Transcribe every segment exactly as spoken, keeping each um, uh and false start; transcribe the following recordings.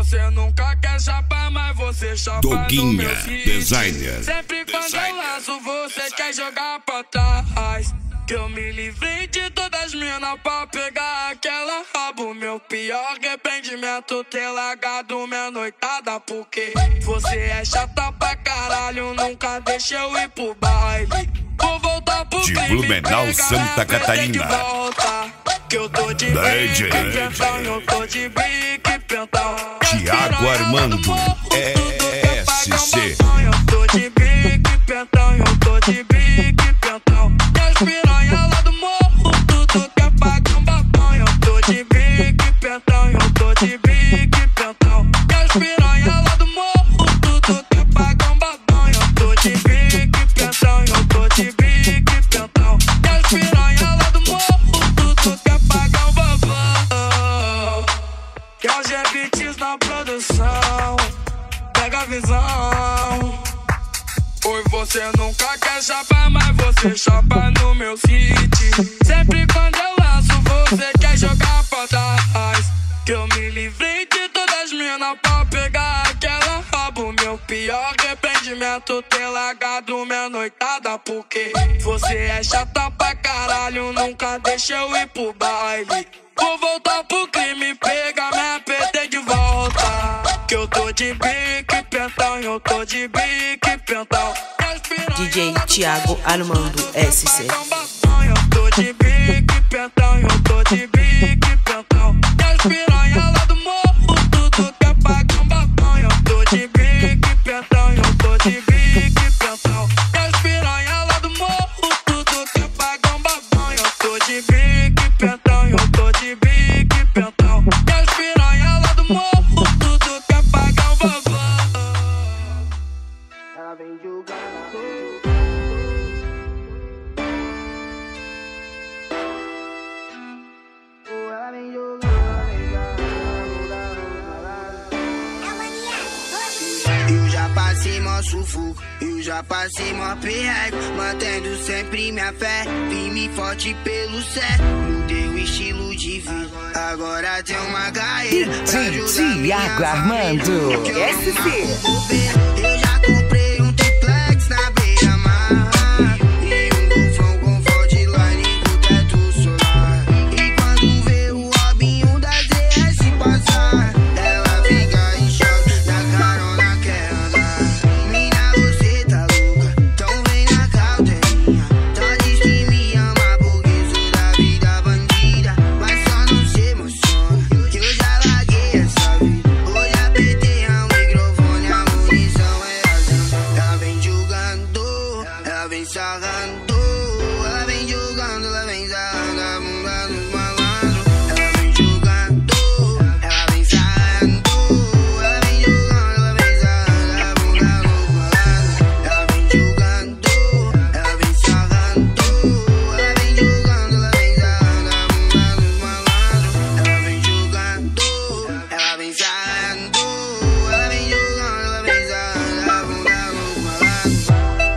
você nunca quer chapar, mas você chapa no meu Doguinha, designer. Sempre quando designer. eu laço, você designer. Quer jogar pra trás. Que eu me livrei de todas as minas pra pegar aquela rabo. Meu pior arrependimento ter largado minha noitada. Porque você é chata pra caralho, nunca deixa eu ir pro baile. Vou voltar pro de crime, Blumenau, Santa Catarina. Que eu tô de D J bique, pentão, eu tô de bique, pentão. Thiago Armando, S C. Eu tô de bique, pentão, eu tô de bique, pentão. E as piranha lá do morro, tudo quer pagar um babão. Eu tô de bique, pentão, eu tô de bique, pentão. E as piranha lá do morro, tudo quer pagar um babão. Eu tô de bique, pentão, eu tô de bique, pentão. E as piranha lá do morro, tudo quer pagar um babão. Que é os G Beats na produção, pega a visão. Oi, você nunca quer chapar, mas você chapa no meu city. Sempre quando eu laço, você quer jogar pra trás. Que eu me livrei de todas as minas pra pegar aquela rabo. Meu pior arrependimento ter largado minha noitada. Porque você é chata pra caralho, nunca deixa eu ir pro baile. Vou voltar pro crime, pegar minha P T de volta. Que eu tô de bique, pentão, eu tô de bique, pentão. D J Thiago Armando, S C. Eu tô de bique, pentão, eu tô de bique, pentão. E as piranha lá do morro, tudo quer pagar um babão. Eu tô de bique, pentão, eu tô de bique, pentão. E as piranha lá do morro, tudo quer pagar um babão. Eu tô de bique, pentão, eu tô de bique, pentão. E as piranha lá do morro, tudo quer pagar um babão. Ela vem julgando. Eu já passei mó sufoco, eu já passei mó perreco, mantendo sempre minha fé, firme e forte pelo certo. Mudei o estilo de vida, agora tem uma carreira pra ajudar minha Thiago Armando, S C. Eu já comprei um triplex na beira-mar e um golfão com Fortline do teto solar. E quando vê o Robinho da Z S passar, ela fica em choque, da carona quer andar. Mina, você tá louca, então vem na cautelinha. Tá diz que me ama porque sou da vida bandida, mas só não se emociona, que eu já larguei essa vida. Hoje apertei o microfone, a munição é assim. Ela vem julgando, ela vem sarrando, ela vem julgando, ela vem sarrando a bunda dos malandros. Ela vem julgando, ela vem sarrando, ela vem julgando, ela vem sarrando a bunda dos malandros. Ela vem julgando, ela vem sarrando, ela vem julgando, ela vem sarrando a bunda dos malandros. Ela vem julgando, ela vem sarrando, ela vem julgando, ela vem sarrando a bunda dos malandros.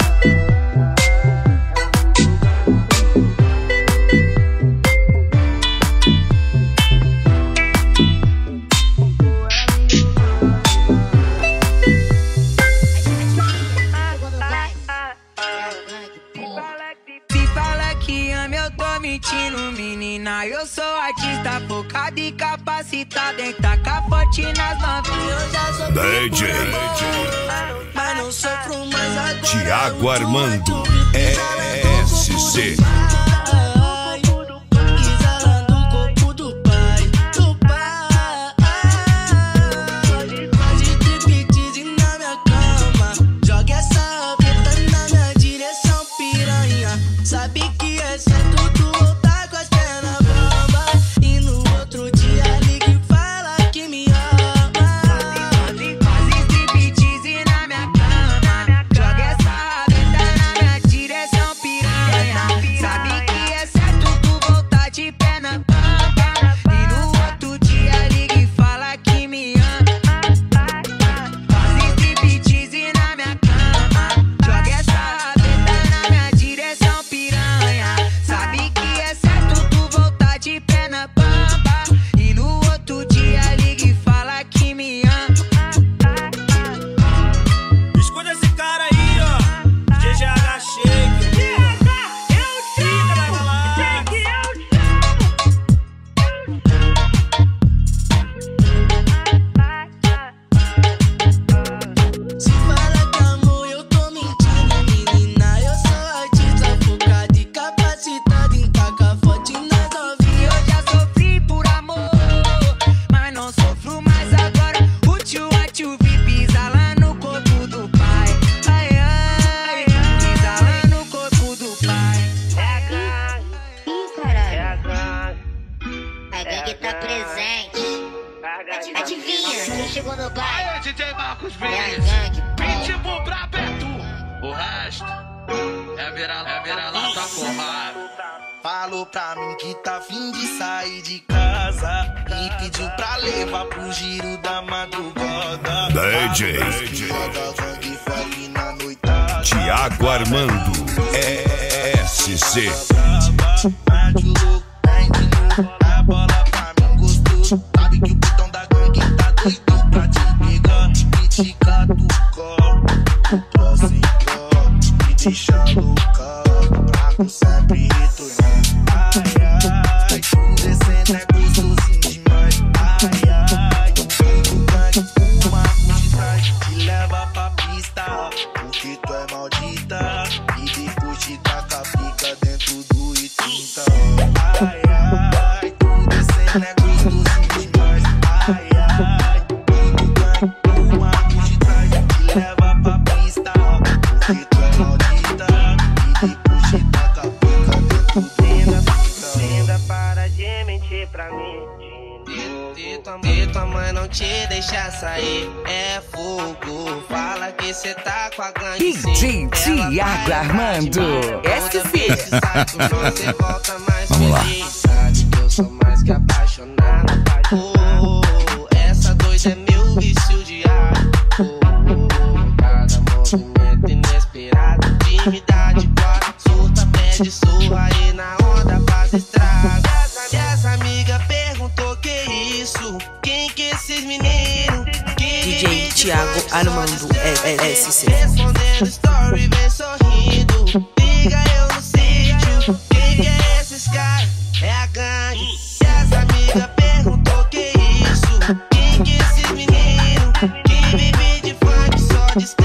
Se fala que ama, eu tô mentindo, menina. Eu sou artista focado e capacitado em tacar forte nas novinhas. Eu já sou D J mas não sofro mais agora. Thiago Armando, S C. Exalando o corpo do pai, do pai. Faz de striptease na minha cama. Joga essa vida na minha direção, piranha. Sabe que é certo tu voltar com as pernas bambas. E no outro dia liga e fala que me ama. Faz striptease na minha cama. Joga essa vida na minha direção, piranha. Sabe Quem chegou no baile? Aí, D J Marcos É a Vinicius. gangue. Pitbull brabo é tu. O resto é virar, é virar lá da porrada. Falou pra mim que tá fim de sair de casa e pediu pra levar pro giro da madrugada. D J Thiago Armando S C. Mete o louco, vem de novo, a bola pra mim gostou. Sabe que o botão da gangue tá doido pra te pegar e te catucar. Troço em pó, me deixa louca, pra sempre retornar. Ai, ai, tu descendo é gostosinho demais. Ai, ai, tu gangue, uma por trás, te leva pra pista, porque tu é maldita, e depois te taca a pica dentro do I trinta. Ai, ai, tu descendo é gostosinho demais. Ai, ai, tu gangue, uma por trás, te leva pra pista, porque tu é maldita, e depois te taca a pica dentro do Linda, para de mentir pra mim. E tua, e tua mãe não te deixa sair. É fogo, fala que cê tá com a gangue. D J Thiago Armando S C. Você volta mais feliz. Sabe que eu sou mais que apaixonado. Oh, essa doida é meu vício diário. Oh, cada movimento inesperado. Intimidade, quatro, surta, pede surra e na onda faz estrago. E essa amiga perguntou que isso, quem que esses meninos? D J Thiago Armando S C. Respondendo story, vem sorrindo. Liga eu no sítio, quem que é esses caras? É a gangue. E essa amiga perguntou que isso, quem que esses meninos? Que vive de funk só descansa.